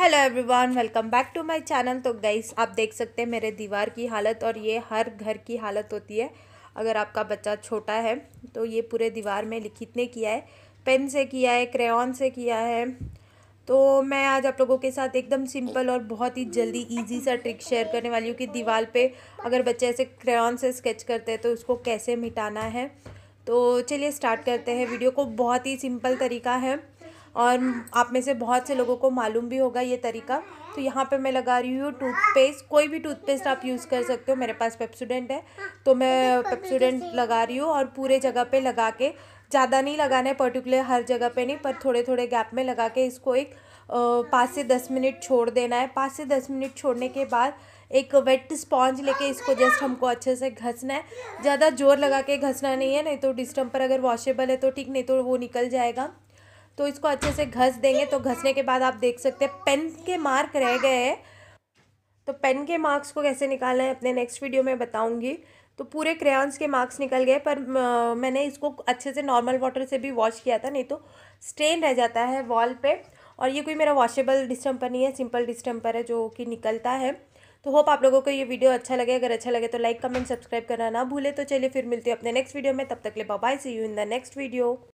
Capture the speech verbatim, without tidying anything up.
Hello everyone, welcome back to my channel. तो guys, आप देख सकते हैं मेरे दीवार की हालत, और ये हर घर की हालत होती है अगर आपका बच्चा छोटा है। तो ये पूरे दीवार में लिखित ने किया है, पेन से किया है, क्रेयॉन से किया है। तो मैं आज आप लोगों के साथ एकदम सिंपल और बहुत ही जल्दी इजी सा ट्रिक शेयर करने वाली हूँ कि दीवार पे अगर बच्चे ऐसे क्रेयॉन से स्केच करते हैं तो उसको कैसे मिटाना है। तो चलिए स्टार्ट करते हैं वीडियो को। बहुत ही सिंपल तरीका है और आप में से बहुत से लोगों को मालूम भी होगा ये तरीका। तो यहाँ पे मैं लगा रही हूँ टूथपेस्ट। कोई भी टूथपेस्ट आप यूज़ कर सकते हो। मेरे पास पेप्सोडेंट है तो मैं पेप्सोडेंट लगा रही हूँ, और पूरे जगह पे लगा के, ज़्यादा नहीं लगाना है पर्टिकुलर हर जगह पे नहीं, पर थोड़े थोड़े गैप में लगा के इसको एक पाँच से दस मिनट छोड़ देना है। पाँच से दस मिनट छोड़ने के बाद एक वेट स्पॉन्ज लेके इसको जस्ट हमको अच्छे से घसना है। ज़्यादा जोर लगा के घसना नहीं है, नहीं तो डिस्टेम्पर अगर वॉशेबल है तो ठीक, नहीं तो वो निकल जाएगा। तो इसको अच्छे से घस देंगे। तो घसने के बाद आप देख सकते हैं पेन के मार्क रह गए हैं। तो पेन के मार्क्स को कैसे निकालना है अपने नेक्स्ट वीडियो में बताऊंगी। तो पूरे क्रेयॉन्स के मार्क्स निकल गए, पर आ, मैंने इसको अच्छे से नॉर्मल वाटर से भी वॉश किया था, नहीं तो स्टेन रह जाता है वॉल पे। और ये कोई मेरा वॉशेबल डिस्टेम्पर नहीं है, सिंपल डिस्टेम्पर है जो कि निकलता है। तो होप आप लोगों को ये वीडियो अच्छा लगे। अगर अच्छा लगे तो लाइक कमेंट सब्सक्राइब करना ना भूले। तो चलिए फिर मिलती हूँ अपने नेक्स्ट वीडियो में। तब तक ले bye bye, see you in the next video.